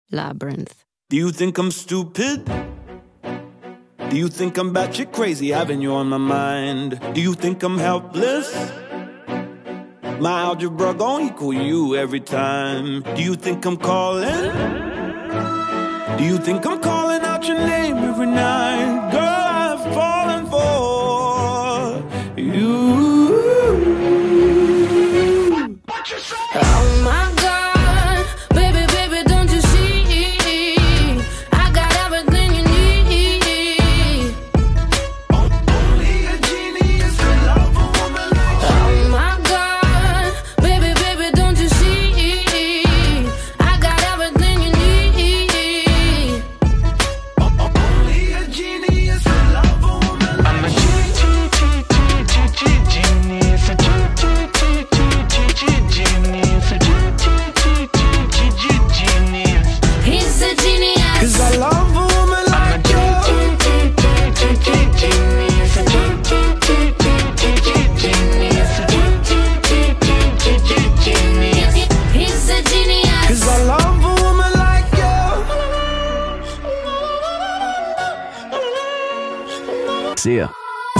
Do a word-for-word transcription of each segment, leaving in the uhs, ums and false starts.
Labyrinth. Do you think I'm stupid? Do you think I'm batshit crazy, having you on my mind? Do you think I'm helpless? My algebra gon' equal you every time. Do you think I'm calling? Do you think I'm calling out your name every night? Girl, I've fallen for you. Oh my God, baby, baby, don't you see? I got everything you need. Only a genius could love a woman like you. Oh my God, baby, baby, don't you see? I got everything you need. Only a genius could love a woman like you. I'm a genius, a genius, He's a genius. 'Cause I love a woman like you. He's a genius. 'Cause I love a woman like you. See ya.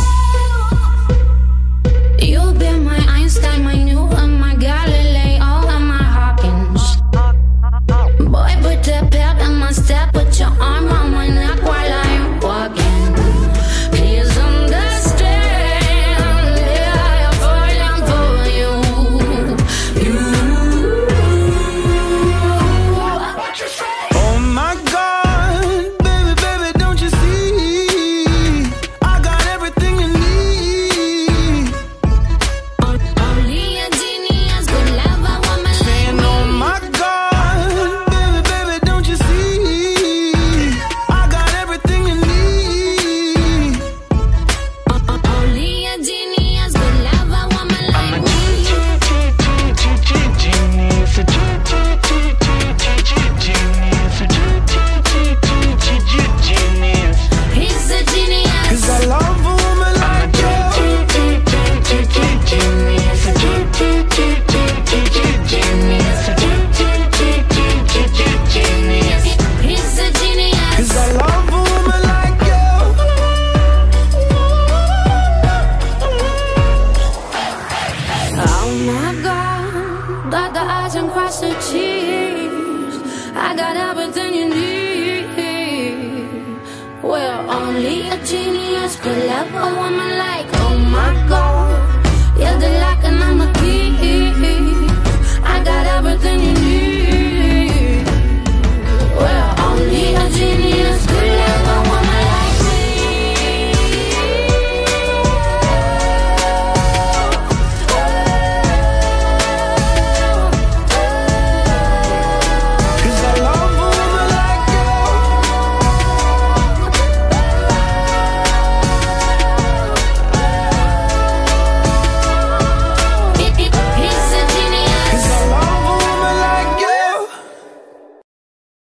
You've been my Einstein, my Newton, my Galileo, and my Hawkins. Boy, put the pep in my step, put your arm around my neck while I'm walking. Please understand, yeah, I'm falling for you. You. Oh my God, baby, baby, don't you see? I got everything you need. Only a genius could love a woman like Saying, me. oh my God, baby, baby, don't you see? I got everything you need. Only a genius could love a woman I'm a like me. genius, a genius. He's a genius. 'Cause I love a woman like you. He's a genius. 'Cause I love a woman like you. Oh my God, dot the I's and cross the T's. I got everything you need. Well, only a genius could love a woman like, oh my God.